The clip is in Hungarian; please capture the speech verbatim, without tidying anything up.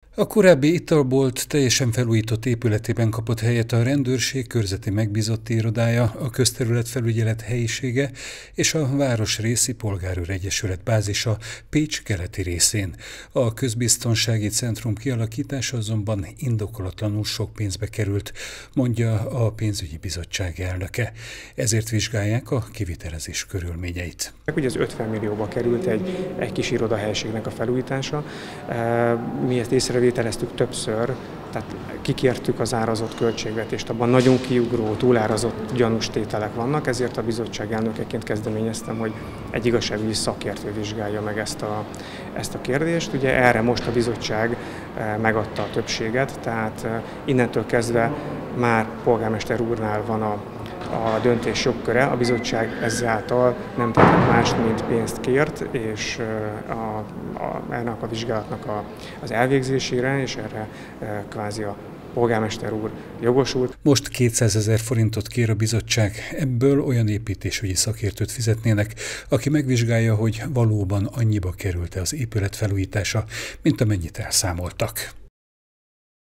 A korábbi italbolt teljesen felújított épületében kapott helyet a rendőrség körzeti megbízotti irodája, a közterületfelügyelet helyisége és a Városrészi Polgárőr Egyesület bázisa Pécs keleti részén. A közbiztonsági centrum kialakítása azonban indokolatlanul sok pénzbe került, mondja a pénzügyi bizottság elnöke. Ezért vizsgálják a kivitelezés körülményeit. Ugye az ötven millióba került egy, egy kis irodahelyiségnek a felújítása. Mi ezt észrevételeztük többször, tehát kikértük az árazott költségvetést, abban nagyon kiugró, túlárazott gyanús tételek vannak, ezért a bizottság elnökeként kezdeményeztem, hogy egy igazságügyi szakértő vizsgálja meg ezt a, ezt a kérdést. Ugye erre most a bizottság megadta a többséget, tehát innentől kezdve már polgármester úrnál van a a döntés jogköre, a bizottság ezáltal nem tehet mást, mint pénzt kért, és a, a, ennek a vizsgálatnak a, az elvégzésére, és erre e, kvázi a polgármester úr jogosult. Most kétszázezer forintot kér a bizottság, ebből olyan építésügyi szakértőt fizetnének, aki megvizsgálja, hogy valóban annyiba került-e az épület felújítása, mint amennyit elszámoltak.